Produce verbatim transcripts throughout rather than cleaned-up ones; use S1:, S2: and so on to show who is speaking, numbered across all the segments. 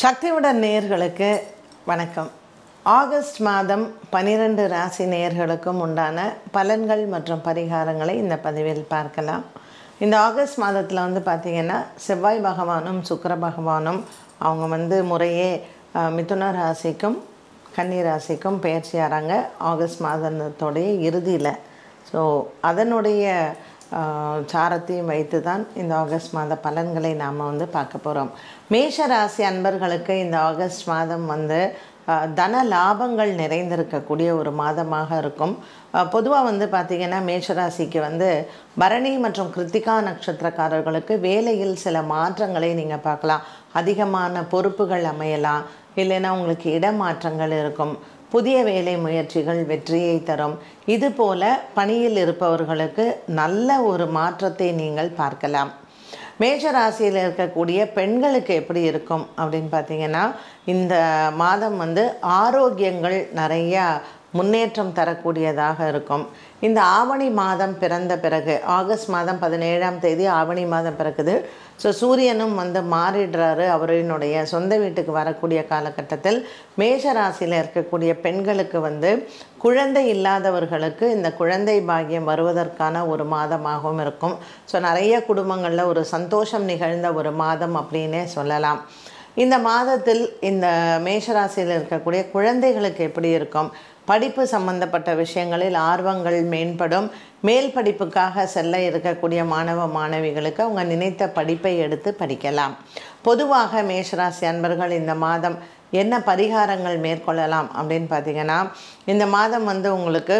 S1: சக்தியுடன் நேயர்களுக்கு வணக்கம். ஆகஸ்ட் மாதம் பனிரெண்டு ராசி நேயர்களுக்கும் உண்டான பலன்கள் மற்றும் பரிகாரங்களை இந்த பதிவில் பார்க்கலாம். இந்த ஆகஸ்ட் மாதத்தில் வந்து பார்த்திங்கன்னா செவ்வாய் பகவானும் சுக்கிர பகவானும் அவங்க வந்து முறையே மிதுன ராசிக்கும் கன்னி ராசிக்கும் பெயர்ச்சியாகிறாங்க ஆகஸ்ட் மாதத்தோடைய இறுதியில். ஸோ அதனுடைய சாரத்தையும் வைத்து தான் இந்த ஆகஸ்ட் மாத பலன்களை நாம் வந்து பார்க்க போகிறோம். மேஷ ராசி அன்பர்களுக்கு இந்த ஆகஸ்ட் மாதம் வந்து தன லாபங்கள் நிறைந்திருக்கக்கூடிய ஒரு மாதமாக இருக்கும். பொதுவாக வந்து பார்த்திங்கன்னா மேஷராசிக்கு வந்து பரணி மற்றும் கிருத்திகா நட்சத்திரக்காரர்களுக்கு வேலையில் சில மாற்றங்களை நீங்கள் பார்க்கலாம். அதிகமான பொறுப்புகள் அமையலாம், இல்லைன்னா உங்களுக்கு இடமாற்றங்கள் இருக்கும், புதிய வேலை முயற்சிகள் வெற்றியை தரும். இதுபோல் பணியில் இருப்பவர்களுக்கு நல்ல ஒரு மாற்றத்தை நீங்கள் பார்க்கலாம். மேஷ ராசியில் இருக்கக்கூடிய பெண்களுக்கு எப்படி இருக்கும் அப்படின்னு பார்த்தீங்கன்னா, இந்த மாதம் வந்து ஆரோக்கியங்கள் நிறையா முன்னேற்றம் தரக்கூடியதாக இருக்கும். இந்த ஆவணி மாதம் பிறந்த பிறகு ஆகஸ்ட் மாதம் பதினேழாம் தேதி ஆவணி மாதம் பிறகுது. ஸோ சூரியனும் வந்து மாறிடுறாரு, அவரினுடைய சொந்த வீட்டுக்கு வரக்கூடிய காலகட்டத்தில் மேஷ ராசியில் இருக்கக்கூடிய பெண்களுக்கு வந்து குழந்தை இல்லாதவர்களுக்கு இந்த குழந்தை பாக்கியம் வருவதற்கான ஒரு மாதமாகவும் இருக்கும். ஸோ நிறைய குடும்பங்களில் ஒரு சந்தோஷம் நிகழ்ந்த ஒரு மாதம் அப்படின்னே சொல்லலாம். இந்த மாதத்தில் இந்த மேஷராசியில் இருக்கக்கூடிய குழந்தைகளுக்கு எப்படி இருக்கும்? படிப்பு சம்பந்தப்பட்ட விஷயங்களில் ஆர்வங்கள் மேம்படும். மேல் படிப்புக்காக செல்ல இருக்கக்கூடிய மாணவ மாணவிகளுக்கு அவங்க நினைத்த படிப்பை எடுத்து படிக்கலாம். பொதுவாக மேஷராசி அன்பர்கள் இந்த மாதம் என்ன பரிகாரங்கள் மேற்கொள்ளலாம் அப்படின்னு பார்த்திங்கன்னா, இந்த மாதம் வந்து உங்களுக்கு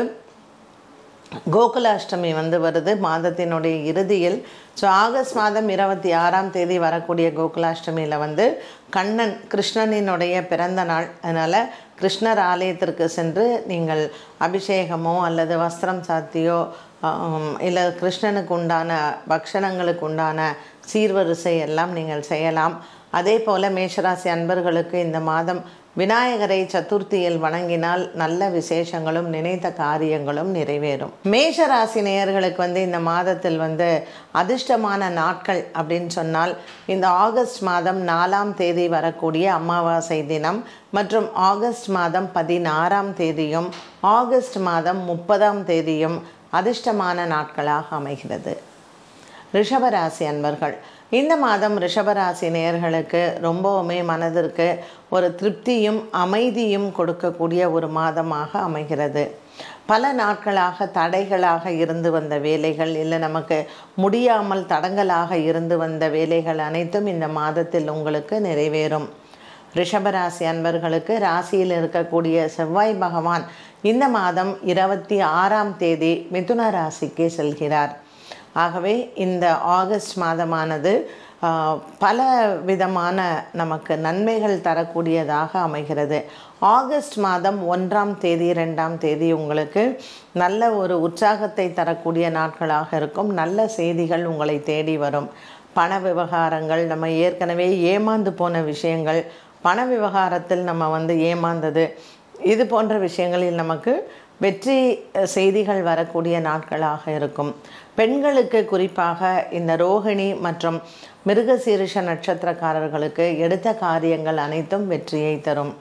S1: கோகுலாஷ்டமி வந்து வருது மாதத்தினுடைய இறுதியில். ஸோ ஆகஸ்ட் மாதம் இருபத்தி ஆறாம் தேதி வரக்கூடிய கோகுலாஷ்டமியில் வந்து கண்ணன் கிருஷ்ணனினுடைய பிறந்த நாள். அதனால் கிருஷ்ணர் ஆலயத்திற்கு சென்று நீங்கள் அபிஷேகமோ அல்லது வஸ்திரம் சாத்தியோ இல்லை கிருஷ்ணனுக்கு உண்டான பக்ஷணங்களுக்கு உண்டான சீர்வரிசை எல்லாம் நீங்கள் செய்யலாம். அதே போல் மேஷராசி அன்பர்களுக்கு இந்த மாதம் விநாயகரை சதுர்த்தியில் வணங்கினால் நல்ல விசேஷங்களும் நினைத்த காரியங்களும் நிறைவேறும். மேஷராசி நேயர்களுக்கு வந்து இந்த மாதத்தில் வந்து அதிர்ஷ்டமான நாட்கள் அப்படின்னு சொன்னால் இந்த ஆகஸ்ட் மாதம் நாலாம் தேதி வரக்கூடிய அமாவாசை தினம் மற்றும் ஆகஸ்ட் மாதம் பதினாறாம் தேதியும் ஆகஸ்ட் மாதம் முப்பதாம் தேதியும் அதிர்ஷ்டமான நாட்களாக அமைகிறது. ரிஷபராசி அன்பர்கள், இந்த மாதம் ரிஷபராசி நேயர்களுக்கு ரொம்பவுமே மனதிற்கு ஒரு திருப்தியும் அமைதியும் கொடுக்கக்கூடிய ஒரு மாதமாக அமைகிறது. பல நாட்களாக தடைகளாக இருந்து வந்த வேலைகள் இல்லை நமக்கு முடியாமல் தடங்கலாக இருந்து வந்த வேலைகள் அனைத்தும் இந்த மாதத்தில் உங்களுக்கு நிறைவேறும். ரிஷபராசி அன்பர்களுக்கு ராசியில் இருக்கக்கூடிய செவ்வாய் பகவான் இந்த மாதம் இருபத்தி ஆறாம் தேதி மிதுன ராசிக்கு செல்கிறார். ஆகவே இந்த ஆகஸ்ட் மாதமானது பல விதமான நமக்கு நன்மைகள் தரக்கூடியதாக அமைகிறது. ஆகஸ்ட் மாதம் ஒன்றாம் தேதி ரெண்டாம் தேதி உங்களுக்கு நல்ல ஒரு உற்சாகத்தை தரக்கூடிய நாட்களாக இருக்கும். நல்ல செய்திகள் உங்களை தேடி வரும். பண விவகாரங்கள், நம்ம ஏற்கனவே ஏமாந்து போன விஷயங்கள், பண விவகாரத்தில் நம்ம வந்து ஏமாந்தது, இது போன்ற விஷயங்களில் நமக்கு வெற்றி செய்திகள் வரக்கூடிய நாட்களாக இருக்கும். பெண்களுக்கு குறிப்பாக இந்த ரோகிணி மற்றும் மிருகசீரிஷ நட்சத்திரக்காரர்களுக்கு எடுத்த காரியங்கள் அனைத்தும் வெற்றியை தரும்.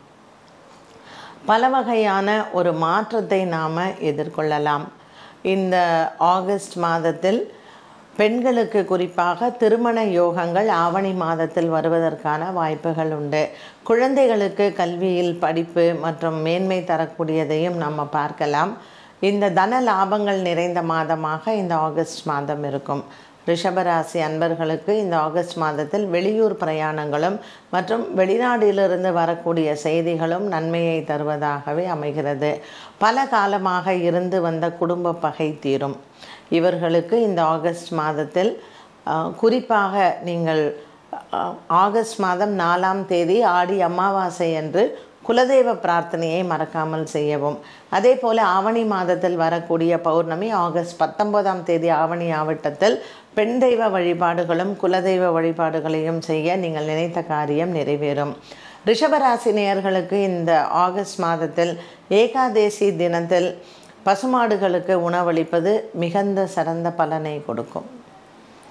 S1: பல வகையான ஒரு மாற்றத்தை நாம் எதிர்கொள்ளலாம். இந்த ஆகஸ்ட் மாதத்தில் பெண்களுக்கு குறிப்பாக திருமண யோகங்கள் ஆவணி மாதத்தில் வருவதற்கான வாய்ப்புகள் உண்டு. குழந்தைகளுக்கு கல்வியில் படிப்பு மற்றும் மேன்மை தரக்கூடியதையும் நம்ம பார்க்கலாம். இந்த தன லாபங்கள் நிறைந்த மாதமாக இந்த ஆகஸ்ட் மாதம் இருக்கும். ரிஷபராசி அன்பர்களுக்கு இந்த ஆகஸ்ட் மாதத்தில் வெளியூர் பிரயாணங்களும் மற்றும் வெளிநாட்டிலிருந்து வரக்கூடிய செய்திகளும் நன்மையை தருவதாகவே அமைகிறது. பல காலமாக இருந்து வந்த குடும்ப பகை தீரும். இவர்களுக்கு இந்த ஆகஸ்ட் மாதத்தில் குறிப்பாக நீங்கள் ஆகஸ்ட் மாதம் நாலாம் தேதி ஆடி அமாவாசை அன்று குலதெய்வ பிரார்த்தனையை மறக்காமல் செய்யவும். அதே போல் ஆவணி மாதத்தில் வரக்கூடிய பௌர்ணமி ஆகஸ்ட் பத்தொன்பதாம் தேதி ஆவணி ஆவட்டத்தில் பெண் தெய்வ வழிபாடுகளும் குலதெய்வ வழிபாடுகளையும் செய்ய நீங்கள் நினைத்த காரியம் நிறைவேறும். ரிஷபராசி நேயர்களுக்கு இந்த ஆகஸ்ட் மாதத்தில் ஏகாதேசி தினத்தில் பசுமாடுகளுக்கு உணவளிப்பது மிகுந்த சிறந்த பலனை கொடுக்கும்.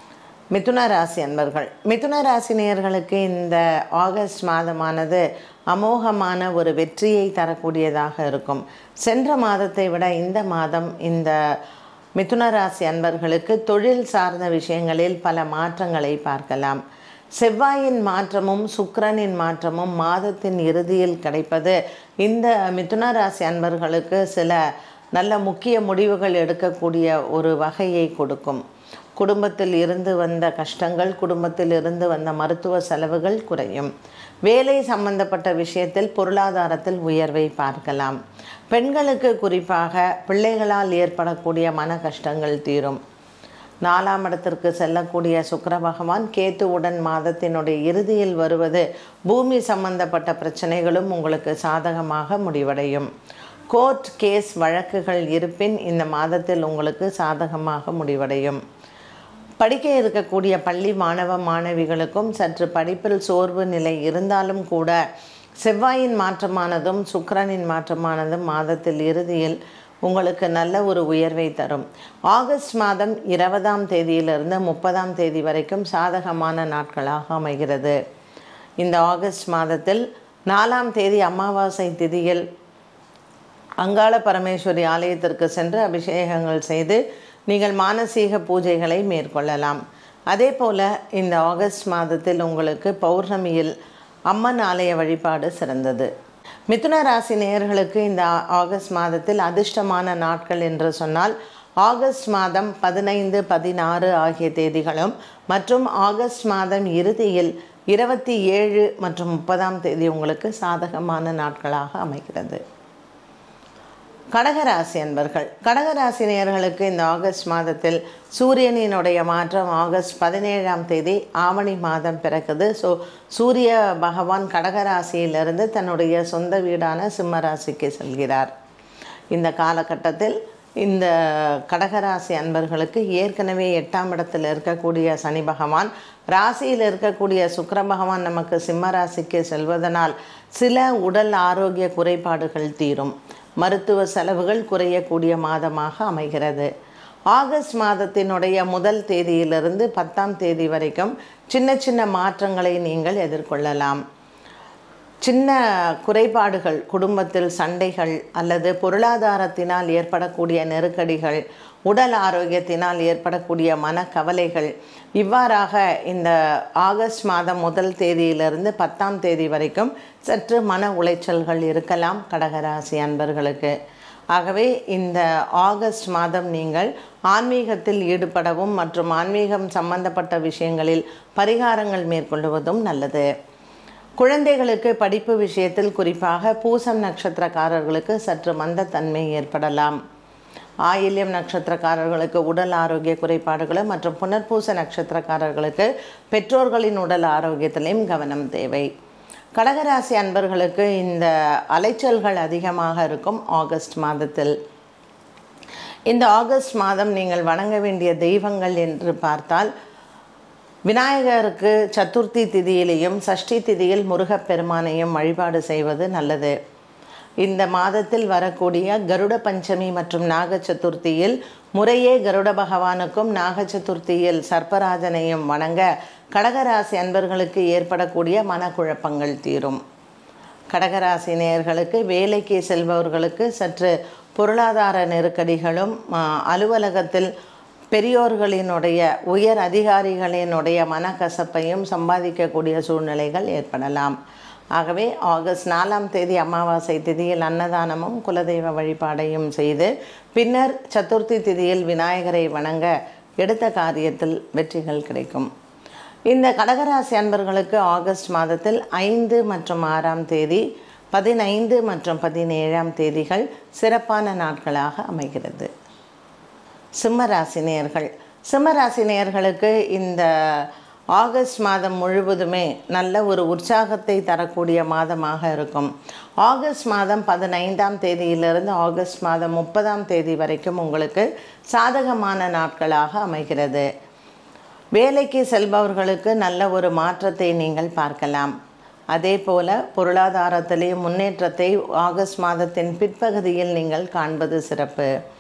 S1: மிதுன ராசி அன்பர்கள், மிதுன ராசி நேயர்களுக்கு இந்த ஆகஸ்ட் மாதமானது அமோகமான ஒரு வெற்றியை தரக்கூடியதாக இருக்கும். சென்ற மாதத்தை விட இந்த மாதம் இந்த மிதுன ராசி அன்பர்களுக்கு தொழில் சார்ந்த விஷயங்களில் பல மாற்றங்களை பார்க்கலாம். செவ்வாயின் மாற்றமும் சுக்கிரனின் மாற்றமும் மாதத்தின் இறுதியில் கிடைப்பது இந்த மிதுன ராசி அன்பர்களுக்கு சில நல்ல முக்கிய முடிவுகள் எடுக்கக்கூடிய ஒரு வகையை கொடுக்கும். குடும்பத்தில் இருந்து வந்த கஷ்டங்கள், குடும்பத்தில் இருந்து வந்த மருத்துவ செலவுகள் குறையும். வேலை சம்பந்தப்பட்ட விஷயத்தில் பொருளாதாரத்தில் உயர்வை பார்க்கலாம். பெண்களுக்கு குறிப்பாக பிள்ளைகளால் ஏற்படக்கூடிய மன கஷ்டங்கள் தீரும். நாலாம் இடத்திற்கு செல்லக்கூடிய சுக்கிர பகவான் கேத்துவுடன் மாதத்தினுடைய இறுதியில் வருவது பூமி சம்பந்தப்பட்ட பிரச்சனைகளும் உங்களுக்கு சாதகமாக முடிவடையும். கோர்ட் கேஸ் வழக்குகள் இருப்பின் இந்த மாதத்தில் உங்களுக்கு சாதகமாக முடிவடையும். படிக்க இருக்கக்கூடிய பள்ளி மாணவ மாணவிகளுக்கும் சற்று படிப்பில் சோர்வு நிலை இருந்தாலும் கூட செவ்வாயின் மாற்றமானதும் சுக்கிரனின் மாற்றமானதும் மாதத்தில் இறுதியில் உங்களுக்கு நல்ல ஒரு உயர்வை தரும். ஆகஸ்ட் மாதம் இருபதாம் தேதியிலிருந்து முப்பதாம் தேதி வரைக்கும் சாதகமான நாட்களாக அமைகிறது. இந்த ஆகஸ்ட் மாதத்தில் நாலாம் தேதி அமாவாசை திதியில் அங்காள பரமேஸ்வரி ஆலயத்திற்கு சென்று அபிஷேகங்கள் செய்து நீங்கள் மானசீக பூஜைகளை மேற்கொள்ளலாம். அதே போல் இந்த ஆகஸ்ட் மாதத்தில் உங்களுக்கு பௌர்ணமியில் அம்மன் ஆலய வழிபாடு சிறந்தது. மிதுன ராசி நேயர்களுக்கு இந்த ஆகஸ்ட் மாதத்தில் அதிர்ஷ்டமான நாட்கள் என்று சொன்னால் ஆகஸ்ட் மாதம் பதினைந்து பதினாறு ஆகிய தேதிகளும் மற்றும் ஆகஸ்ட் மாதம் இறுதியில் இருபத்தி ஏழு மற்றும் முப்பதாம் தேதி உங்களுக்கு சாதகமான நாட்களாக அமைகிறது. கடகராசி அன்பர்கள், கடகராசி நேயர்களுக்கு இந்த ஆகஸ்ட் மாதத்தில் சூரியனினுடைய மாற்றம் ஆகஸ்ட் பதினேழாம் தேதி ஆவணி மாதம் பிறக்குது. ஸோ சூரிய பகவான் கடகராசியிலிருந்து தன்னுடைய சொந்த வீடான சிம்ம ராசிக்கு செல்கிறார். இந்த காலகட்டத்தில் இந்த கடகராசி அன்பர்களுக்கு ஏற்கனவே எட்டாம் இடத்தில் இருக்கக்கூடிய சனி பகவான், ராசியில் இருக்கக்கூடிய சுக்கிர பகவான் நமக்கு சிம்ம ராசிக்கு செல்வதனால் சில உடல் ஆரோக்கிய குறைபாடுகள் தீரும். மருத்துவ செலவுகள் குறையக்கூடிய மாதமாக அமைகிறது. ஆகஸ்ட் மாதத்தினுடைய முதல் தேதியிலிருந்து பத்தாம் தேதி வரைக்கும் சின்ன சின்ன மாற்றங்களை நீங்கள் எதிர்கொள்ளலாம். சின்ன குறைபாடுகள், குடும்பத்தில் சண்டைகள் அல்லது பொருளாதாரத்தினால் ஏற்படக்கூடிய நெருக்கடிகள், உடல் ஆரோக்கியத்தினால் ஏற்படக்கூடிய மனக்கவலைகள், இவ்வாறாக இந்த ஆகஸ்ட் மாதம் முதல் தேதியிலிருந்து பத்தாம் தேதி வரைக்கும் சற்று மன உளைச்சல்கள் இருக்கலாம் கடகராசி அன்பர்களுக்கு. ஆகவே இந்த ஆகஸ்ட் மாதம் நீங்கள் ஆன்மீகத்தில் ஈடுபடவும் மற்றும் ஆன்மீகம் சம்பந்தப்பட்ட விஷயங்களில் பரிகாரங்கள் மேற்கொள்வதும் நல்லது. குழந்தைகளுக்கு படிப்பு விஷயத்தில் குறிப்பாக பூசம் நட்சத்திரக்காரர்களுக்கு சற்று மந்தத்தன்மை ஏற்படலாம். ஆயில்யம் நட்சத்திரக்காரர்களுக்கு உடல் ஆரோக்கிய குறைபாடுகளும் மற்றும் புனர்பூச நட்சத்திரக்காரர்களுக்கு பெற்றோர்களின் உடல் ஆரோக்கியத்திலையும் கவனம் தேவை. கடகராசி அன்பர்களுக்கு இந்த அலைச்சல்கள் அதிகமாக இருக்கும் ஆகஸ்ட் மாதத்தில். இந்த ஆகஸ்ட் மாதம் நீங்கள் வணங்க வேண்டிய தெய்வங்கள் என்று பார்த்தால் விநாயகருக்கு சதுர்த்தி திதியிலையும் சஷ்டி திதியில் முருகப்பெருமானையும் வழிபாடு செய்வது நல்லது. இந்த மாதத்தில் வரக்கூடிய கருட பஞ்சமி மற்றும் நாக சதுர்த்தியில் முறையே கருட பகவானுக்கும் நாக சதுர்த்தியில் சர்ப்பராஜனையும் வணங்க கடகராசி அன்பர்களுக்கு ஏற்படக்கூடிய மனக்குழப்பங்கள் தீரும். கடகராசி நேயர்களுக்கு வேலைக்கு செல்பவர்களுக்கு சற்று பொருளாதார நெருக்கடிகளும் அலுவலகத்தில் பெரியோர்களினுடைய உயர் அதிகாரிகளினுடைய மனக்கசப்பையும் சம்பாதிக்கக்கூடிய சூழ்நிலைகள் ஏற்படலாம். ஆகவே ஆகஸ்ட் நாலாம் தேதி அமாவாசை திதியில் அன்னதானமும் குலதெய்வ வழிபாடையும் செய்து பின்னர் சதுர்த்தி திதியில் விநாயகரை வணங்க எடுத்த காரியத்தில் வெற்றிகள் கிடைக்கும். இந்த கடகராசி அன்பர்களுக்கு ஆகஸ்ட் மாதத்தில் ஐந்து மற்றும் ஆறாம் தேதி, பதினைந்து மற்றும் பதினேழாம் தேதிகள் சிறப்பான நாட்களாக அமைகிறது. சிம்மராசி நேயர்கள், சிம்மராசி நேயர்களுக்கு இந்த ஆகஸ்ட் மாதம் முழுவதுமே நல்ல ஒரு உற்சாகத்தை தரக்கூடிய மாதமாக இருக்கும். ஆகஸ்ட் மாதம் பதினைந்தாம் தேதியிலிருந்து ஆகஸ்ட் மாதம் முப்பதாம் தேதி வரைக்கும் உங்களுக்கு சாதகமான நாட்களாக அமைகிறது. வேலைக்கு செல்பவர்களுக்கு நல்ல ஒரு மாற்றத்தை நீங்கள் பார்க்கலாம். அதே போல் பொருளாதாரத்திலே முன்னேற்றத்தை ஆகஸ்ட் மாதத்தின் பிற்பகுதியில் நீங்கள் காண்பது சிறப்பு.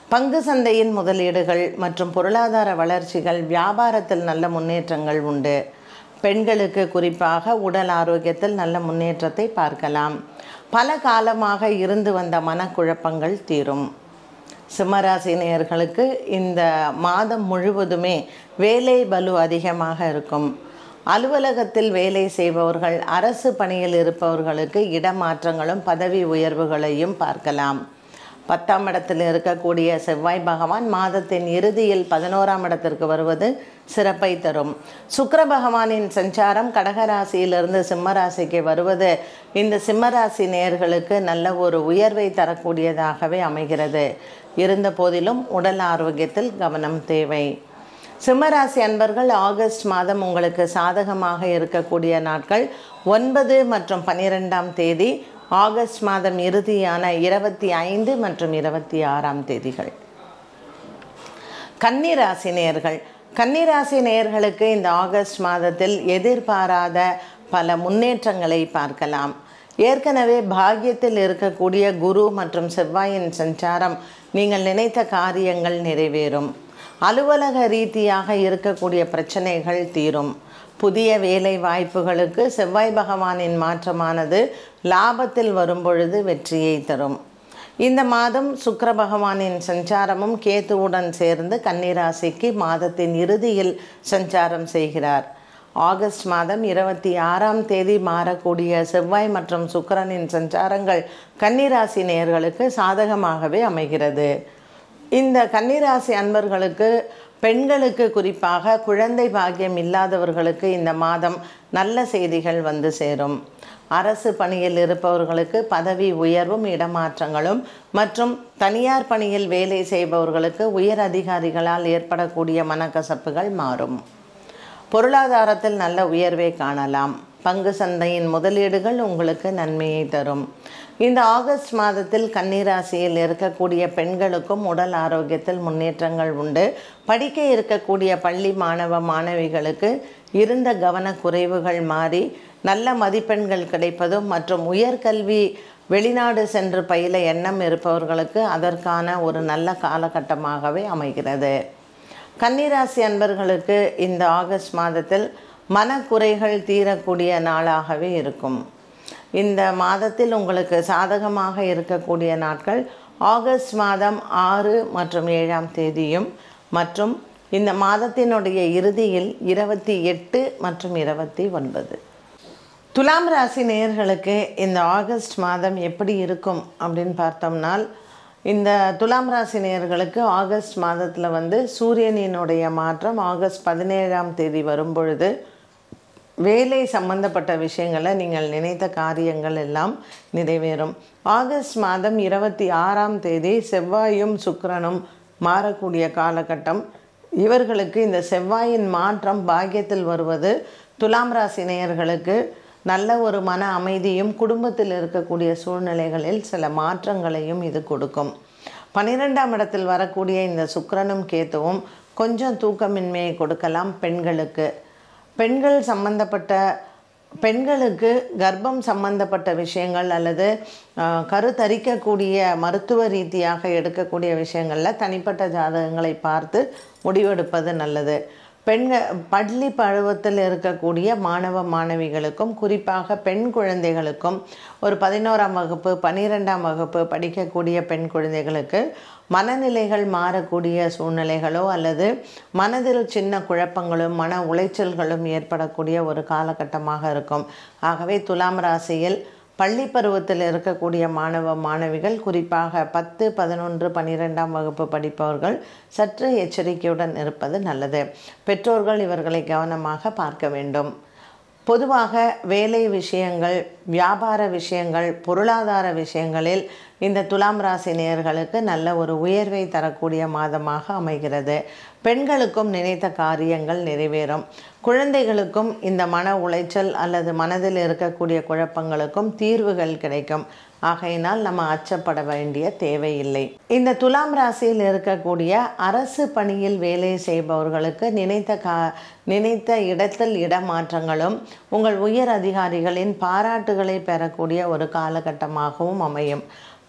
S1: பங்கு சந்தையின் முதலீடுகள் மற்றும் பொருளாதார வளர்ச்சிகள், வியாபாரத்தில் நல்ல முன்னேற்றங்கள் உண்டு. பெண்களுக்கு குறிப்பாக உடல் ஆரோக்கியத்தில் நல்ல முன்னேற்றத்தை பார்க்கலாம். பல காலமாக இருந்து வந்த மனக்குழப்பங்கள் தீரும். சிம்மராசி நேயர்களுக்கு இந்த மாதம் முழுவதுமே வேலை பளு அதிகமாக இருக்கும். அலுவலகத்தில் வேலை செய்பவர்கள், அரசு பணியில் இருப்பவர்களுக்கு இடமாற்றங்களும் பதவி உயர்வுகளையும் பார்க்கலாம். பத்தாம் இடத்தில் இருக்கக்கூடிய செவ்வாய் பகவான் மாதத்தின் இறுதியில் பதினோராம் இடத்திற்கு வருவது சிறப்பை தரும். சுக்கிர பகவானின் சஞ்சாரம் கடகராசியிலிருந்து சிம்மராசிக்கு வருவது இந்த சிம்மராசி நேயர்களுக்கு நல்ல ஒரு உயர்வை தரக்கூடியதாகவே அமைகிறது. இருந்த போதிலும் உடல் ஆரோக்கியத்தில் கவனம் தேவை. சிம்மராசி அன்பர்கள், ஆகஸ்ட் மாதம் உங்களுக்கு சாதகமாக இருக்கக்கூடிய நாட்கள் ஒன்பது மற்றும் பன்னிரெண்டாம் தேதி, ஆகஸ்ட் மாதம் இறுதியான இருபத்தி ஐந்து மற்றும் இருபத்தி ஆறாம் தேதிகள். கன்னிராசி நேயர்கள், கன்னிராசி நேயர்களுக்கு இந்த ஆகஸ்ட் மாதத்தில் எதிர்பாராத பல முன்னேற்றங்களை பார்க்கலாம். ஏற்கனவே பாக்கியத்தில் இருக்கக்கூடிய குரு மற்றும் செவ்வாயின் சஞ்சாரம் நீங்கள் நினைத்த காரியங்கள் நிறைவேறும். அலுவலக ரீதியாக இருக்கக்கூடிய பிரச்சனைகள் தீரும். புதிய வேலை வாய்ப்புகளுக்கு செவ்வாய் பகவானின் மாற்றமானது லாபத்தில் வரும்பொழுது வெற்றியை தரும். இந்த மாதம் சுக்கிர பகவானின் சஞ்சாரமும் கேதுவுடன் சேர்ந்து கன்னிராசிக்கு மாதத்தின் இறுதியில் சஞ்சாரம் செய்கிறார். ஆகஸ்ட் மாதம் இருபத்தி ஆறாம் தேதி மாறக்கூடிய செவ்வாய் மற்றும் சுக்கிரனின் சஞ்சாரங்கள் கன்னிராசி நேயர்களுக்கு சாதகமாகவே அமைகிறது. இந்த கன்னிராசி அன்பர்களுக்கு, பெண்களுக்கு குறிப்பாக குழந்தை பாக்கியம் இல்லாதவர்களுக்கு இந்த மாதம் நல்ல செய்திகள் வந்து சேரும். அரசு பணியில் இருப்பவர்களுக்கு பதவி உயர்வும் இடமாற்றங்களும் மற்றும் தனியார் பணியில் வேலை செய்பவர்களுக்கு உயர் அதிகாரிகளால் ஏற்படக்கூடிய மனக்கசப்புகள் மாறும். பொருளாதாரத்தில் நல்ல உயர்வை காணலாம். பங்கு சந்தையின் முதலீடுகள் உங்களுக்கு நன்மையை தரும். இந்த ஆகஸ்ட் மாதத்தில் கன்னிராசியில் இருக்கக்கூடிய பெண்களுக்கும் உடல் ஆரோக்கியத்தில் முன்னேற்றங்கள் உண்டு. படிக்க இருக்கக்கூடிய பள்ளி மாணவ மாணவிகளுக்கு இருந்த கவனக்குறைவுகள் மாறி நல்ல மதிப்பெண்கள் கிடைப்பதும் மற்றும் உயர்கல்வி வெளிநாடு சென்று பயில எண்ணம் இருப்பவர்களுக்கு அதற்கான ஒரு நல்ல காலகட்டமாகவே அமைகிறது. கன்னிராசி அன்பர்களுக்கு இந்த ஆகஸ்ட் மாதத்தில் மனக்குறைகள் தீரக்கூடிய நாளாகவே இருக்கும். இந்த மாதத்தில் உங்களுக்கு சாதகமாக இருக்கக்கூடிய நாட்கள் ஆகஸ்ட் மாதம் ஆறு மற்றும் ஏழாம் தேதியும் மற்றும் இந்த மாதத்தினுடைய இறுதியில் இருபத்தி எட்டு மற்றும் இருபத்தி ஒன்பது. துலாம் ராசி நேயர்களுக்கு இந்த ஆகஸ்ட் மாதம் எப்படி இருக்கும் அப்படின்னு பார்த்தோம்னால், இந்த துலாம் ராசி நேயர்களுக்கு ஆகஸ்ட் மாதத்தில் வந்து சூரியனினுடைய மாற்றம் ஆகஸ்ட் பதினேழாம் தேதி வரும்பொழுது வேலை சம்பந்தப்பட்ட விஷயங்களை நீங்கள் நினைத்த காரியங்கள் எல்லாம் நிறைவேறும். ஆகஸ்ட் மாதம் இருபத்தி ஆறாம் தேதி செவ்வாயும் சுக்கிரனும் மாறக்கூடிய காலகட்டம். இவர்களுக்கு இந்த செவ்வாயின் மாற்றம் பாக்கியத்தில் வருவது துலாம் ராசி நேயர்களுக்கு நல்ல ஒரு மன அமைதியும் குடும்பத்தில் இருக்கக்கூடிய சூழ்நிலைகளில் சில மாற்றங்களையும் இது கொடுக்கும். பன்னிரெண்டாம் இடத்தில் வரக்கூடிய இந்த சுக்கிரனும் கேத்துவும் கொஞ்சம் தூக்கமின்மையை கொடுக்கலாம் பெண்களுக்கு. பெண்கள் சம்பந்தப்பட்ட பெண்களுக்கு கர்ப்பம் சம்பந்தப்பட்ட விஷயங்கள் அல்லது கருத்தரிக்கக்கூடிய மருத்துவ ரீதியாக எடுக்கக்கூடிய விஷயங்களில் தனிப்பட்ட ஜாதகங்களை பார்த்து முடிவெடுப்பது நல்லது. பெண்கள் பள்ளி பருவத்தில் இருக்கக்கூடிய மாணவ மாணவிகளுக்கும் குறிப்பாக பெண் குழந்தைகளுக்கும் ஒரு பதினோராம் வகுப்பு பன்னிரெண்டாம் வகுப்பு படிக்கக்கூடிய பெண் குழந்தைகளுக்கு மனநிலைகள் மாறக்கூடிய சூழ்நிலைகளோ அல்லது மனதில் சின்ன குழப்பங்களும் மன உளைச்சல்களும் ஏற்படக்கூடிய ஒரு காலகட்டமாக இருக்கும். ஆகவே துலாம் ராசியில் பள்ளி பருவத்தில் இருக்கக்கூடிய மாணவ மாணவிகள் குறிப்பாக பத்து பதினொன்று பன்னிரெண்டாம் வகுப்பு படிப்பவர்கள் சற்று எச்சரிக்கையுடன் இருப்பது நல்லது. பெற்றோர்கள் இவர்களை கவனமாக பார்க்க வேண்டும். பொதுவாக வேலை விஷயங்கள், வியாபார விஷயங்கள், பொருளாதார விஷயங்களில் இந்த துலாம் ராசி நேயர்களுக்கு நல்ல ஒரு உயர்வை தரக்கூடிய மாதமாக அமைகிறது. பெண்களுக்கும் நினைத்த காரியங்கள் நிறைவேறும். குழந்தைகளுக்கும் இந்த மன உளைச்சல் அல்லது மனதில் இருக்கக்கூடிய குழப்பங்களுக்கும் தீர்வுகள் கிடைக்கும். ஆகையினால் நம்ம அச்சப்பட வேண்டிய தேவையில்லை. இந்த துலாம் ராசியில் இருக்கக்கூடிய அரசு பணியில் வேலை செய்பவர்களுக்கு நினைத்த கா நினைத்த இடத்தில் இடமாற்றங்களும் உங்கள் உயர் அதிகாரிகளின் பாராட்டுகளை பெறக்கூடிய ஒரு காலகட்டமாகவும் அமையும்.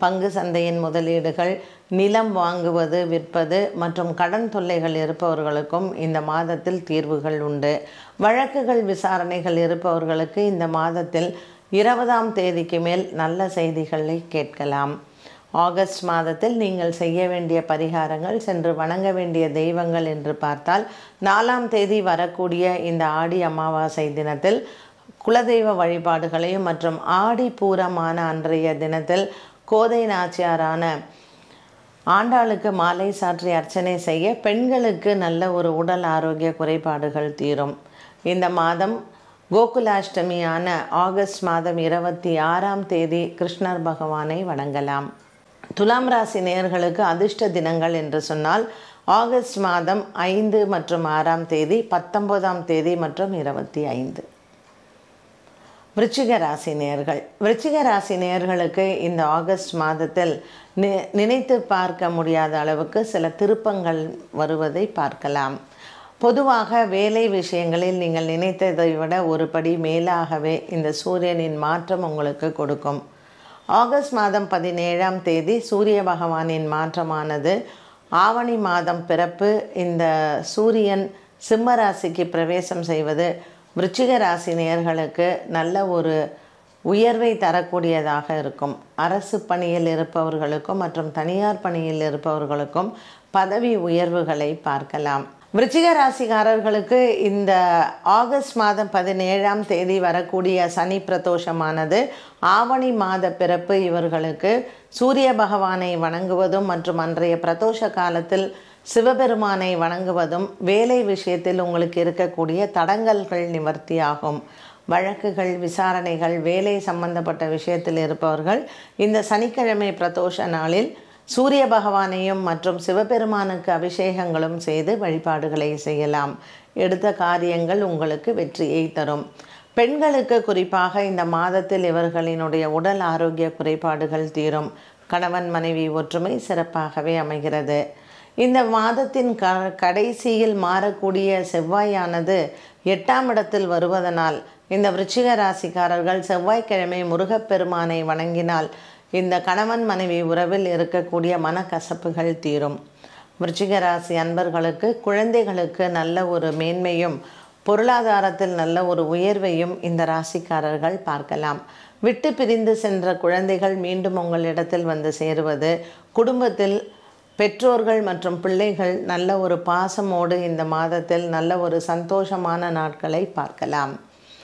S1: பங்கு சந்தையின் முதலீடுகள், நிலம் வாங்குவது விற்பது மற்றும் கடன் தொல்லைகள் இருப்பவர்களுக்கும் இந்த மாதத்தில் தீர்வுகள் உண்டு. வழக்குகள் விசாரணைகள் இருப்பவர்களுக்கு இந்த மாதத்தில் இருபதாம் தேதிக்கு மேல் நல்ல செய்திகளை கேட்கலாம். ஆகஸ்ட் மாதத்தில் நீங்கள் செய்ய வேண்டிய பரிகாரங்கள், சென்று வணங்க வேண்டிய தெய்வங்கள் என்று பார்த்தால், நாலாம் தேதி வரக்கூடிய இந்த ஆடி அமாவாசை தினத்தில் குலதெய்வ வழிபாடுகளையும் மற்றும் ஆடி பூரமான அன்றைய தினத்தில் கோதை நாச்சியாரான ஆண்டாளுக்கு மாலை சாற்றி அர்ச்சனை செய்ய பெண்களுக்கு நல்ல ஒரு உடல் ஆரோக்கிய குறைபாடுகள் தீரும். இந்த மாதம் கோகுலாஷ்டமியான ஆகஸ்ட் மாதம் இருபத்தி ஆறாம் தேதி கிருஷ்ணர் பகவானை வணங்கலாம். துலாம் ராசி நேயர்களுக்கு அதிர்ஷ்ட தினங்கள் என்று சொன்னால் ஆகஸ்ட் மாதம் ஐந்து மற்றும் ஆறாம் தேதி, பத்தொன்பதாம் தேதி மற்றும் இருபத்தி ஐந்து. விருச்சிக ராசி நேயர்கள் விருச்சிக ராசி நேயர்களுக்கு இந்த ஆகஸ்ட் மாதத்தில் நி நினைத்து பார்க்க முடியாத அளவுக்கு சில திருப்பங்கள் வருவதை பார்க்கலாம். பொதுவாக வேலை விஷயங்களில் நீங்கள் நினைத்ததை விட ஒரு படி மேலாகவே இந்த சூரியனின் மாற்றம் உங்களுக்கு கொடுக்கும். ஆகஸ்ட் மாதம் பதினேழாம் தேதி சூரிய பகவானின் மாற்றமானது ஆவணி மாதம் பிறப்பு. இந்த சூரியன் சிம்ம ராசிக்கு பிரவேசம் செய்வது விருச்சிக ராசி நேயர்களுக்கு நல்ல ஒரு உயர்வை தரக்கூடியதாக இருக்கும். அரசு பணியில் இருப்பவர்களுக்கும் மற்றும் தனியார் பணியில் இருப்பவர்களுக்கும் பதவி உயர்வுகளை பார்க்கலாம். விருச்சிக ராசிக்காரர்களுக்கு இந்த ஆகஸ்ட் மாதம் பதினேழாம் தேதி வரக்கூடிய சனி பிரதோஷமானது ஆவணி மாத பிறப்பு. இவர்களுக்கு சூரிய பகவானை வணங்குவதும் மற்றும் அன்றைய பிரதோஷ காலத்தில் சிவபெருமானை வணங்குவதும் வேலை விஷயத்தில் உங்களுக்கு இருக்கக்கூடிய தடங்கல்கள் நிவர்த்தியாகும். வழக்குகள் விசாரணைகள் வேலை சம்பந்தப்பட்ட விஷயத்தில் இருப்பவர்கள் இந்த சனிக்கிழமை பிரதோஷ நாளில் சூரிய பகவானையும் மற்றும் சிவபெருமானுக்கு அபிஷேகங்களும் செய்து வழிபாடுகளை செய்யலாம். எடுத்த காரியங்கள் உங்களுக்கு வெற்றியை தரும். பெண்களுக்கு குறிப்பாக இந்த மாதத்தில் இவர்களினுடைய உடல் ஆரோக்கிய குறைபாடுகள் தீரும். கணவன் மனைவி ஒற்றுமை சிறப்பாகவே அமைகிறது. இந்த மாதத்தின் க கடைசியில் மாறக்கூடிய செவ்வாயானது எட்டாம் இடத்தில் வருவதனால் இந்த விருச்சிக ராசிக்காரர்கள் செவ்வாய்க்கிழமை முருகப்பெருமானை வணங்கினால் இந்த கணவன் மனைவி உறவில் இருக்கக்கூடிய மனக்கசப்புகள் தீரும். விருச்சிக ராசி அன்பர்களுக்கு குழந்தைகளுக்கு நல்ல ஒரு மேன்மையும் பொருளாதாரத்தில் நல்ல ஒரு உயர்வையும் இந்த ராசிக்காரர்கள் பார்க்கலாம். விட்டு பிரிந்து சென்ற குழந்தைகள் மீண்டும் உங்களிடத்தில் வந்து சேருவது, குடும்பத்தில் பெற்றோர்கள் மற்றும் பிள்ளைகள் நல்ல ஒரு பாசமோடு இந்த மாதத்தில் நல்ல ஒரு சந்தோஷமான நாட்களை பார்க்கலாம்.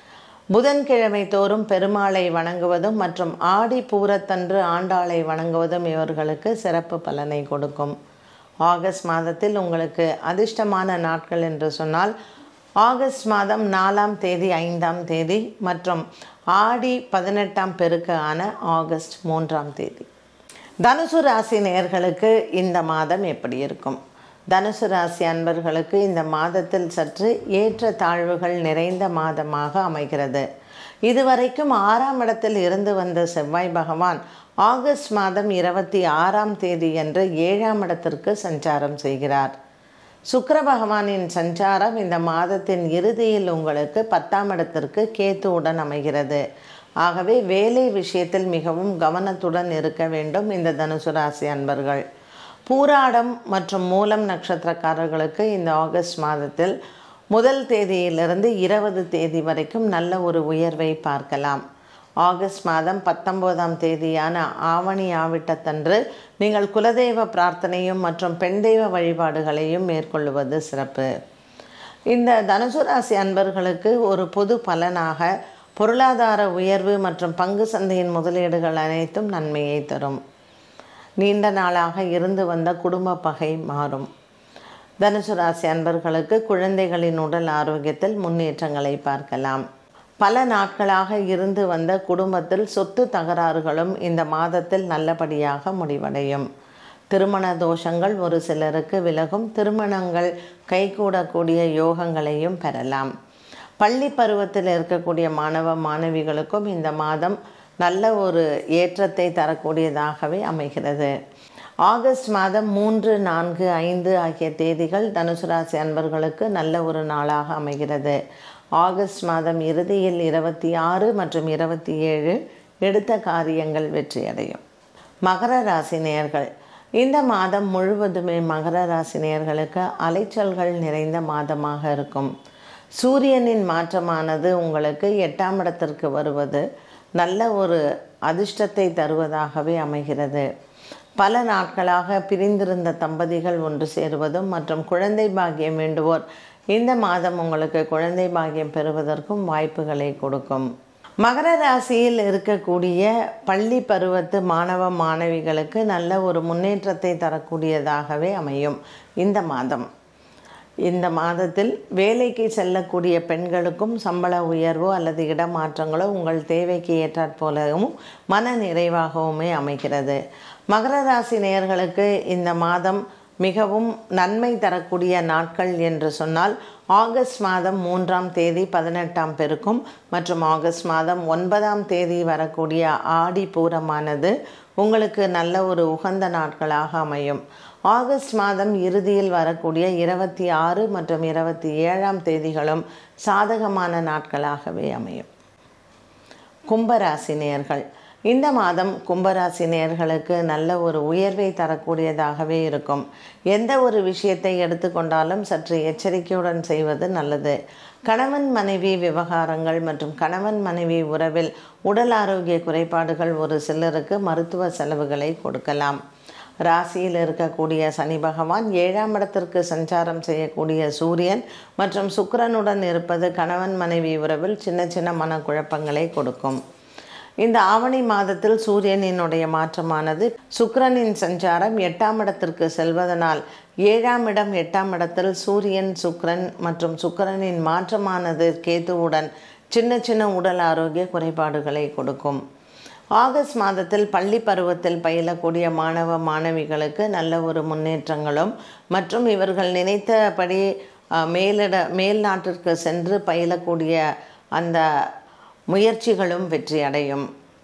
S1: புதன்கிழமை தோறும் பெருமாளை வணங்குவதும் மற்றும் ஆடி பூரத்தன்று ஆண்டாளை வணங்குவதும் இவர்களுக்கு சிறப்பு பலனை கொடுக்கும். ஆகஸ்ட் மாதத்தில் உங்களுக்கு அதிர்ஷ்டமான நாட்கள் என்று சொன்னால் ஆகஸ்ட் மாதம் நாலாம் தேதி, ஐந்தாம் தேதி மற்றும் ஆடி பதினெட்டாம் பெருக்கு ஆன ஆகஸ்ட் மூன்றாம் தேதி. தனுசு ராசி நேயர்களுக்கு இந்த மாதம் எப்படி இருக்கும்? தனுசு ராசி அன்பர்களுக்கு இந்த மாதத்தில் சற்று ஏற்ற தாழ்வுகள் நிறைந்த மாதமாக அமைகிறது. இதுவரைக்கும் ஆறாம் இடத்தில் இருந்து வந்த செவ்வாய் பகவான் ஆகஸ்ட் மாதம் இருபத்தி ஆறாம் தேதி என்று ஏழாம் இடத்திற்கு சஞ்சாரம் செய்கிறார். சுக்கிர பகவானின் சஞ்சாரம் இந்த மாதத்தின் இறுதியில் உங்களுக்கு பத்தாம் இடத்திற்கு கேத்துவுடன் அமைகிறது. ஆகவே வேலை விஷயத்தில் மிகவும் கவனத்துடன் இருக்க வேண்டும் இந்த தனுசு ராசி அன்பர்கள். பூராடம் மற்றும் மூலம் நட்சத்திரக்காரர்களுக்கு இந்த ஆகஸ்ட் மாதத்தில் முதல் தேதியிலிருந்து இருபது தேதி வரைக்கும் நல்ல ஒரு உயர்வை பார்க்கலாம். ஆகஸ்ட் மாதம் பத்தொன்பதாம் தேதியான ஆவணி ஆவிட்டத்தன்று நீங்கள் குலதெய்வ பிரார்த்தனையும் மற்றும் பெண் தெய்வ வழிபாடுகளையும் மேற்கொள்வது சிறப்பு. இந்த தனுசு ராசி அன்பர்களுக்கு ஒரு பொது பலனாக பொருளாதார உயர்வு மற்றும் பங்கு சந்தையின் முதலீடுகள் அனைத்தும் நன்மையை தரும். நீண்ட நாளாக இருந்து வந்த குடும்ப பகை மாறும். தனுசு ராசி அன்பர்களுக்கு குழந்தைகளின் உடல் ஆரோக்கியத்தில் முன்னேற்றங்களை பார்க்கலாம். பல நாட்களாக இருந்து வந்த குடும்பத்தில் சொத்து தகராறுகளும் இந்த மாதத்தில் நல்லபடியாக முடிவடையும். திருமண தோஷங்கள் ஒரு சிலருக்கு விலகும். திருமணங்கள் கைகூடக்கூடிய யோகங்களையும் பெறலாம். பள்ளி பருவத்தில் இருக்கக்கூடிய மாணவ மாணவிகளுக்கும் இந்த மாதம் நல்ல ஒரு ஏற்றத்தை தரக்கூடியதாகவே அமைகிறது. ஆகஸ்ட் மாதம் மூன்று, நான்கு, ஐந்து ஆகிய தேதிகள் தனுசு ராசி அன்பர்களுக்கு நல்ல ஒரு நாளாக அமைகிறது. ஆகஸ்ட் மாதம் இறுதியில் இருபத்தி ஆறு மற்றும் இருபத்தி ஏழு எடுத்த காரியங்கள் வெற்றியடையும். மகர ராசி நேயர்கள், இந்த மாதம் முழுவதுமே மகர ராசி நேயர்களுக்கு அலைச்சல்கள் நிறைந்த மாதமாக இருக்கும். சூரியனின் மாற்றமானது உங்களுக்கு எட்டாம் இடத்திற்கு வருவது நல்ல ஒரு அதிர்ஷ்டத்தை தருவதாகவே அமைகிறது. பல நாட்களாக பிரிந்திருந்த தம்பதிகள் ஒன்று சேருவதும் மற்றும் குழந்தை பாக்கியம் வேண்டுவோர் இந்த மாதம் உங்களுக்கு குழந்தை பாக்கியம் பெறுவதற்கும் வாய்ப்புகளை கொடுக்கும். மகர ராசியில் இருக்கக்கூடிய பள்ளி பருவத்து மாணவ மாணவிகளுக்கு நல்ல ஒரு முன்னேற்றத்தை தரக்கூடியதாகவே அமையும் இந்த மாதம். இந்த மாதத்தில் வேலைக்கு செல்லக்கூடிய பெண்களுக்கும் சம்பள உயர்வோ அல்லது இடமாற்றங்களோ உங்கள் தேவைக்கு ஏற்றாற்போலவும் மன நிறைவாகவுமே அமைகிறது. மகர ராசி நேயர்களுக்கு இந்த மாதம் மிகவும் நன்மை தரக்கூடிய நாட்கள் என்று சொன்னால் ஆகஸ்ட் மாதம் மூன்றாம் தேதி பதினெட்டாம் பெருக்கும் மற்றும் ஆகஸ்ட் மாதம் ஒன்பதாம் தேதி வரக்கூடிய ஆடி பூரமானது உங்களுக்கு நல்ல ஒரு உகந்த நாட்களாக அமையும். ஆகஸ்ட் மாதம் இறுதியில் வரக்கூடிய இருபத்தி ஆறு மற்றும் இருபத்தி ஏழாம் தேதிகளும் சாதகமான நாட்களாகவே அமையும். கும்பராசி நேயர்கள், இந்த மாதம் கும்பராசி நேயர்களுக்கு நல்ல ஒரு உயர்வை தரக்கூடியதாகவே இருக்கும். எந்த ஒரு விஷயத்தை எடுத்துக்கொண்டாலும் சற்று எச்சரிக்கையுடன் செய்வது நல்லது. கணவன் மனைவி விவகாரங்கள் மற்றும் கணவன் மனைவி உறவில் உடல் ஆரோக்கிய குறைபாடுகள் ஒரு சிலருக்கு மருத்துவ செலவுகளை கொடுக்கலாம். ராசியில் இருக்கக்கூடிய சனி பகவான் ஏழாம் இடத்திற்கு சஞ்சாரம் செய்யக்கூடிய சூரியன் மற்றும் சுக்கிரனுடன் இருப்பது கணவன் மனைவி உறவில் சின்ன சின்ன மனக்குழப்பங்களை கொடுக்கும். இந்த ஆவணி மாதத்தில் சூரியனினுடைய மாற்றமானது சுக்கிரனின் சஞ்சாரம் எட்டாம் இடத்திற்கு செல்வதனால் ஏழாம் இடம் எட்டாம் இடத்தில் சூரியன் சுக்கிரன் மற்றும் சுக்கிரனின் மாற்றமானது கேதுவுடன் சின்ன சின்ன உடல் ஆரோக்கிய குறைபாடுகளை கொடுக்கும். ஆகஸ்ட் மாதத்தில் பள்ளி பருவத்தில் பயிலக்கூடிய மாணவ மாணவிகளுக்கு நல்ல ஒரு முன்னேற்றங்களும் மற்றும் இவர்கள் நினைத்தபடி மேலிட மேல் நாட்டிற்கு சென்று பயிலக்கூடிய அந்த முயற்சிகளும் வெற்றி அடையும்.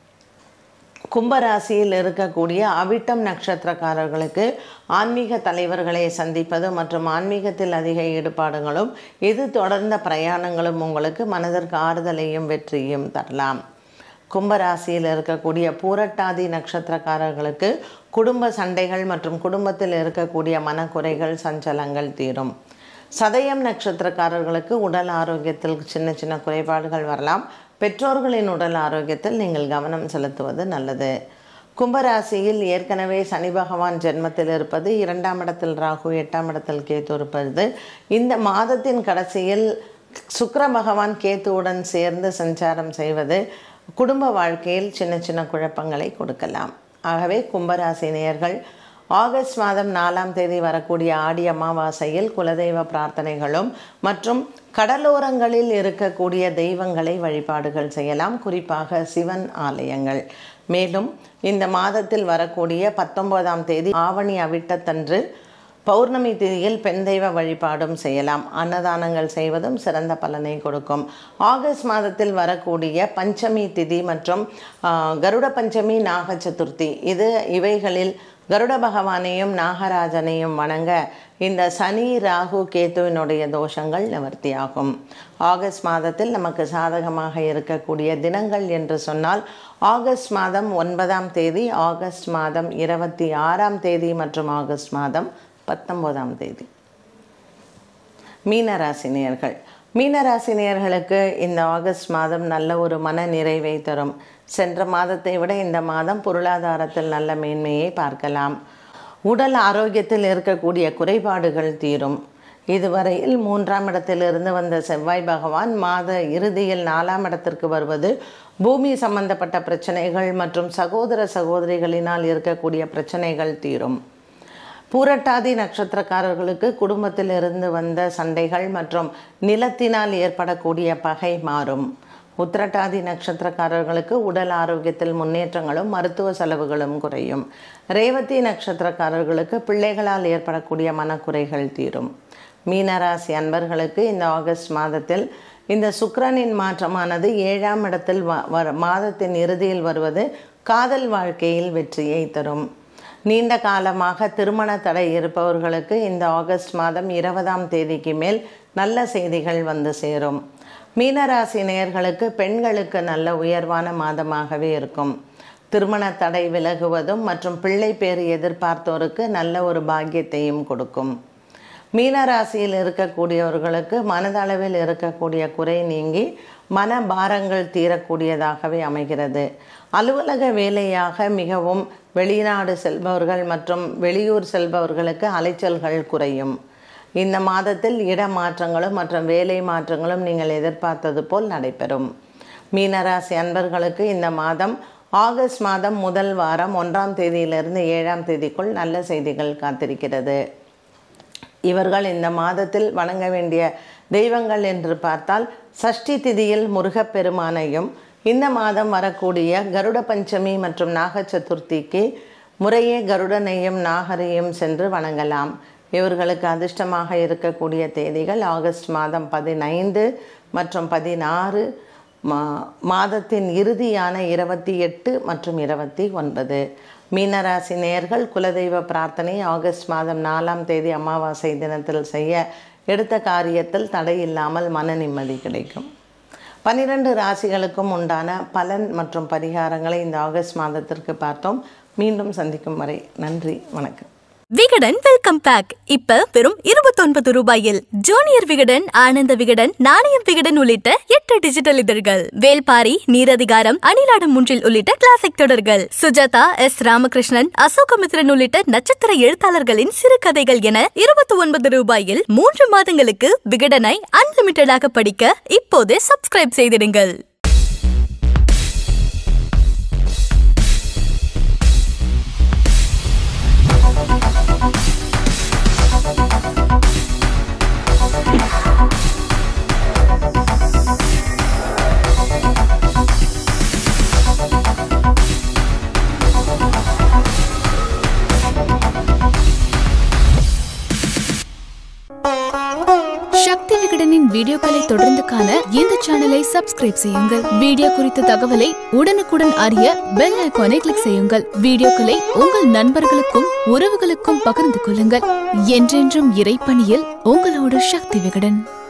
S1: கும்பராசியில் இருக்கக்கூடிய அவிட்டம் நட்சத்திரக்காரர்களுக்கு ஆன்மீக தலைவர்களை சந்திப்பது மற்றும் ஆன்மீகத்தில் அதிக ஈடுபாடுகளும் இது தொடர்ந்த பிரயாணங்களும் உங்களுக்கு மனதிற்கு ஆறுதலையும் வெற்றியும் தரலாம். கும்பராசியில் இருக்கக்கூடிய பூரட்டாதி நட்சத்திரக்காரர்களுக்கு குடும்ப சண்டைகள் மற்றும் குடும்பத்தில் இருக்கக்கூடிய மனக்குறைகள் சஞ்சலங்கள் தீரும். சதயம் நட்சத்திரக்காரர்களுக்கு உடல் ஆரோக்கியத்தில் சின்ன சின்ன குறைபாடுகள் வரலாம். பெற்றோர்களின் உடல் ஆரோக்கியத்தில் நீங்கள் கவனம் செலுத்துவது நல்லது. கும்பராசியில் ஏற்கனவே சனி பகவான் ஜென்மத்தில் இருப்பது, இரண்டாம் இடத்தில் ராகு, எட்டாம் இடத்தில் கேது இருப்பது, இந்த மாதத்தின் கடைசியில் சுக்கிர பகவான் கேத்துவுடன் சேர்ந்து சஞ்சாரம் செய்வது குடும்ப வாழ்க்கையில் சின்ன சின்ன குழப்பங்களை கொடுக்கலாம். ஆகவே கும்பராசி நேயர்கள் ஆகஸ்ட் மாதம் நாலாம் தேதி வரக்கூடிய ஆடி அமாவாசையில் குலதெய்வ பிரார்த்தனைகளும் மற்றும் கடலோரங்களில் இருக்கக்கூடிய தெய்வங்களை வழிபாடுகள் செய்யலாம், குறிப்பாக சிவன் ஆலயங்கள். மேலும் இந்த மாதத்தில் வரக்கூடிய பத்தொன்பதாம் தேதி ஆவணி அவிட்டத்தன்று பௌர்ணமி திதியில் பெண் தெய்வ வழிபாடும் செய்யலாம். அன்னதானங்கள் செய்வதும் சிறந்த பலனை கொடுக்கும். ஆகஸ்ட் மாதத்தில் வரக்கூடிய பஞ்சமி திதி மற்றும் கருட பஞ்சமி, நாக சதுர்த்தி, இது இவைகளில் கருட பகவானையும் நாகராஜனையும் வணங்க இந்த சனி ராகு கேத்துவினுடைய தோஷங்கள் நிவர்த்தியாகும். ஆகஸ்ட் மாதத்தில் நமக்கு சாதகமாக இருக்கக்கூடிய தினங்கள் என்று சொன்னால் ஆகஸ்ட் மாதம் ஒன்பதாம் தேதி, ஆகஸ்ட் மாதம் இருபத்தி ஆறாம் தேதி மற்றும் ஆகஸ்ட் மாதம் பத்தொன்பதாம் தேதி. மீனராசினியர்கள், மீனராசினியர்களுக்கு இந்த ஆகஸ்ட் மாதம் நல்ல ஒரு மன நிறைவை தரும். சென்ற மாதத்தை விட இந்த மாதம் பொருளாதாரத்தில் நல்ல மேன்மையை பார்க்கலாம். உடல் ஆரோக்கியத்தில் இருக்கக்கூடிய குறைபாடுகள் தீரும். இதுவரையில் மூன்றாம் இடத்திலிருந்து வந்த செவ்வாய் பகவான் மாத இறுதியில் நாலாம் இடத்திற்கு வருவது பூமி சம்பந்தப்பட்ட பிரச்சனைகள் மற்றும் சகோதர சகோதரிகளினால் இருக்கக்கூடிய பிரச்சனைகள் தீரும். பூரட்டாதி நட்சத்திரக்காரர்களுக்கு குடும்பத்தில் இருந்து வந்த சண்டைகள் மற்றும் நிலத்தினால் ஏற்படக்கூடிய பகை மாறும். உத்திரட்டாதி நட்சத்திரக்காரர்களுக்கு உடல் ஆரோக்கியத்தில் முன்னேற்றங்களும் மருத்துவ செலவுகளும் குறையும். ரேவதி நட்சத்திரக்காரர்களுக்கு பிள்ளைகளால் ஏற்படக்கூடிய மனக்குறைகள் தீரும். மீனராசி அன்பர்களுக்கு இந்த ஆகஸ்ட் மாதத்தில் இந்த சுக்கிரனின் மாற்றமானது ஏழாம் இடத்தில் மாதத்தின் இறுதியில் வருவது காதல் வாழ்க்கையில் வெற்றியை தரும். நீண்ட காலமாக திருமண தடை இருப்பவர்களுக்கு இந்த ஆகஸ்ட் மாதம் இருபதாம் தேதிக்கு மேல் நல்ல செய்திகள் வந்து சேரும். மீனராசி நேயர்களுக்கு பெண்களுக்கு நல்ல உயர்வான மாதமாகவே இருக்கும். திருமண தடை விலகுவதும் மற்றும் பிள்ளை பேறு எதிர்பார்த்தோருக்கு நல்ல ஒரு பாக்கியத்தையும் கொடுக்கும். மீனராசியில் இருக்கக்கூடியவர்களுக்கு மனதளவில் இருக்கக்கூடிய குறை நீங்கி மன பாரங்கள் தீரக்கூடியதாகவே அமைகிறது. அலுவலக வேலையாக மிகவும் வெளிநாடு செல்பவர்கள் மற்றும் வெளியூர் செல்பவர்களுக்கு அலைச்சல்கள் குறையும். இந்த மாதத்தில் இடமாற்றங்களும் மற்றும் வேலை மாற்றங்களும் நீங்கள் எதிர்பார்த்தது போல் நடைபெறும். மீனராசி அன்பர்களுக்கு இந்த மாதம் ஆகஸ்ட் மாதம் முதல் வாரம் ஒன்றாம் தேதியிலிருந்து ஏழாம் தேதிக்குள் நல்ல செய்திகள் காத்திருக்கிறது. இவர்கள் இந்த மாதத்தில் வணங்க வேண்டிய தெய்வங்கள் என்று பார்த்தால் சஷ்டி திதியில் முருகப்பெருமானையும், இந்த மாதம் வரக்கூடிய கருட பஞ்சமி மற்றும் நாக சதுர்த்திக்கு முறையே கருடனையும் நாகரையும் சென்று வணங்கலாம். இவர்களுக்கு அதிர்ஷ்டமாக இருக்கக்கூடிய தேதிகள் ஆகஸ்ட் மாதம் பதினைந்து மற்றும் பதினாறு, மா மாதத்தின் இறுதியான இருபத்தி எட்டு மற்றும் இருபத்தி ஒன்பது. மீனராசி நேயர்கள் குலதெய்வ பிரார்த்தனை ஆகஸ்ட் மாதம் நாலாம் தேதி அமாவாசை தினத்தில் செய்ய எடுத்த காரியத்தில் தடை இல்லாமல் மன நிம்மதி கிடைக்கும். பன்னிரண்டு ராசிகளுக்கும் உண்டான பலன் மற்றும் பரிகாரங்களை இந்த ஆகஸ்ட் மாதத்திற்கு பார்த்தோம். மீண்டும் சந்திக்கும் வரை நன்றி, வணக்கம்.
S2: விகடன் வெல்கம் பேக் இப்ப வெறும் இருபத்தொன்பது ரூபாயில் ஜூனியர் விகடன், ஆனந்த விகடன், நாணயம் விகடன் உள்ளிட்ட எட்டு டிஜிட்டல் இதழ்கள், வேல்பாரி, நீரதிகாரம், அணிலாடும் முன்றில் உள்ளிட்ட கிளாசிக் தொடர்கள், சுஜாதா, எஸ் ராமகிருஷ்ணன், அசோகமித்ரன் உள்ளிட்ட நட்சத்திர எழுத்தாளர்களின் சிறுகதைகள் என இருபத்தி ஒன்பது ரூபாயில் மூன்று மாதங்களுக்கு விகடனை அன்லிமிட்டடாக படிக்க இப்போதே சப்ஸ்கிரைப் செய்திடுங்கள். சக்தி விகடனின் வீடியோக்களை தொடர்ந்து காண இந்த சேனலை சப்ஸ்கிரைப் செய்யுங்கள். வீடியோ குறித்த தகவலை உடனுக்குடன் அறிய பெல் ஐகானை கிளிக் செய்யுங்கள். வீடியோக்களை உங்கள் நண்பர்களுக்கும் உறவுகளுக்கும் பகிர்ந்து கொள்ளுங்கள். என்றென்றும் இறைப்பணியில் உங்களோடு சக்தி விகடன்.